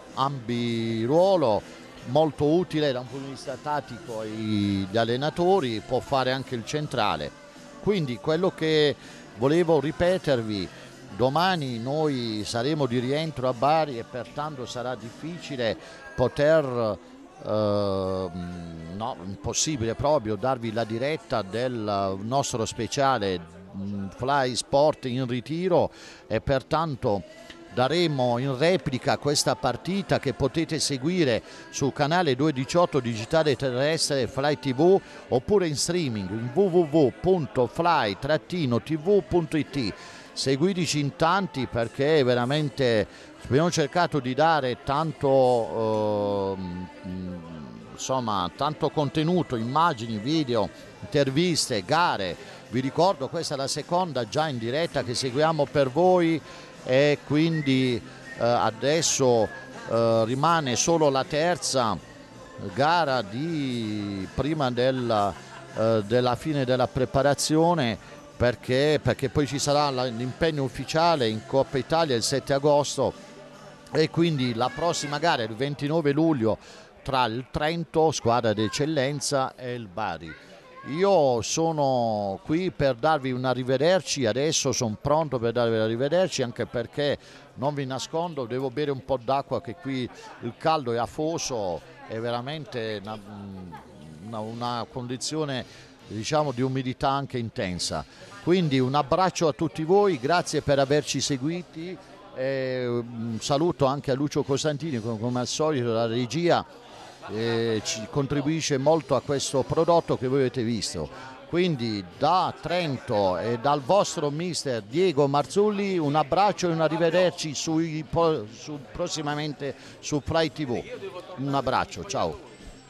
ambiruolo molto utile da un punto di vista tattico agli allenatori, può fare anche il centrale. Quindi quello che volevo ripetervi, domani noi saremo di rientro a Bari e pertanto sarà difficile poter, eh, no, impossibile proprio, darvi la diretta del nostro speciale Fly Sport in ritiro e pertanto daremo in replica questa partita che potete seguire sul canale duecentodiciotto digitale terrestre Fly tivù oppure in streaming in w w w punto fly tivu punto it. Seguiteci in tanti perché veramente abbiamo cercato di dare tanto eh, insomma tanto contenuto, immagini, video, interviste, gare. Vi ricordo, questa è la seconda già in diretta che seguiamo per voi e quindi eh, adesso eh, rimane solo la terza gara di prima della, eh, della fine della preparazione perché, perché poi ci sarà l'impegno ufficiale in Coppa Italia il sette agosto e quindi la prossima gara è il ventinove luglio tra il Trento, squadra d'eccellenza, e il Bari. io sono qui per darvi un arrivederci, adesso sono pronto per darvi l'arrivederci, anche perché non vi nascondo, devo bere un po' d'acqua, che qui il caldo è afoso, è veramente una, una, una condizione, diciamo, di umidità anche intensa. Quindi un abbraccio a tutti voi, grazie per averci seguiti, e un saluto anche a Lucio Costantini, come al solito la regia eh, ci contribuisce molto a questo prodotto che voi avete visto. Quindi da Trento e dal vostro mister Diego Marzulli un abbraccio e un arrivederci sui, su, prossimamente su Fly T V. Un abbraccio, ciao.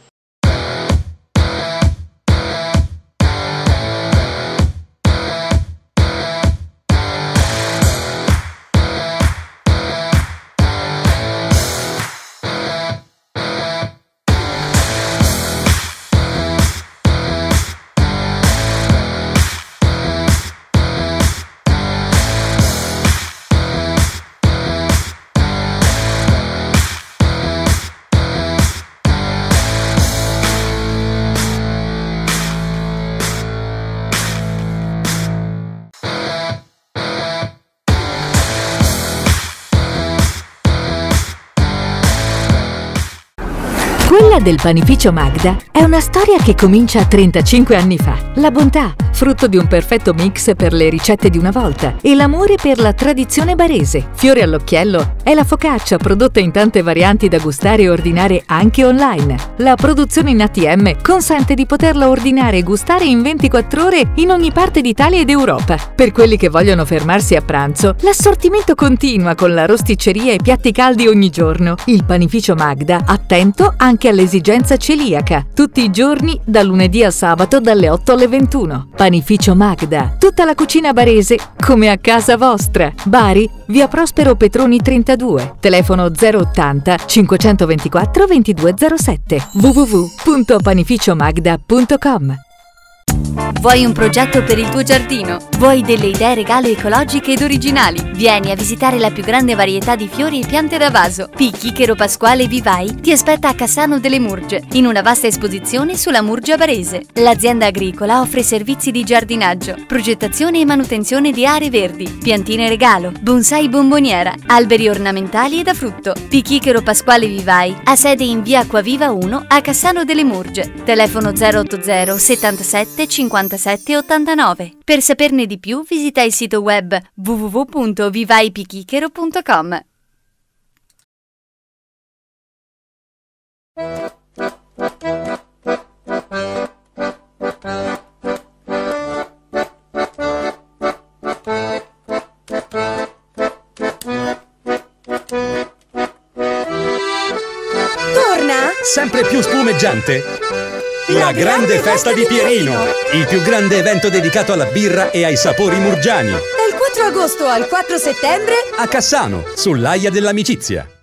Quella del panificio Magda è una storia che comincia trentacinque anni fa. La bontà, frutto di un perfetto mix per le ricette di una volta, e l'amore per la tradizione barese. Fiore all'occhiello è la focaccia prodotta in tante varianti da gustare e ordinare anche online. La produzione in A T M consente di poterla ordinare e gustare in ventiquattro ore in ogni parte d'Italia ed Europa. Per quelli che vogliono fermarsi a pranzo, l'assortimento continua con la rosticceria e piatti caldi ogni giorno. Il panificio Magda, attento anche all'esigenza celiaca, tutti i giorni da lunedì a sabato dalle otto alle ventuno. Panificio Magda, tutta la cucina barese come a casa vostra. Bari, via Prospero Petroni trentadue, telefono zero ottanta cinquecentoventiquattro ventidue zero sette, w w w punto panificio magda punto com. Vuoi un progetto per il tuo giardino? Vuoi delle idee regalo ecologiche ed originali? Vieni a visitare la più grande varietà di fiori e piante da vaso. P. Chichero Pasquale Vivai ti aspetta a Cassano delle Murge, in una vasta esposizione sulla Murgia barese. L'azienda agricola offre servizi di giardinaggio, progettazione e manutenzione di aree verdi, piantine regalo, bonsai bomboniera, alberi ornamentali e da frutto. P. Chichero Pasquale Vivai ha sede in via Acquaviva uno a Cassano delle Murge, telefono zero ottanta settantasette cinquantasette ottantanove. Per saperne di più visita il sito web w w w punto vivaipichichero punto com. Torna Sempre più spumeggiante. La grande festa di Pierino, il più grande evento dedicato alla birra e ai sapori murgiani. dal quattro agosto al quattro settembre A Cassano, sull'Aia dell'Amicizia.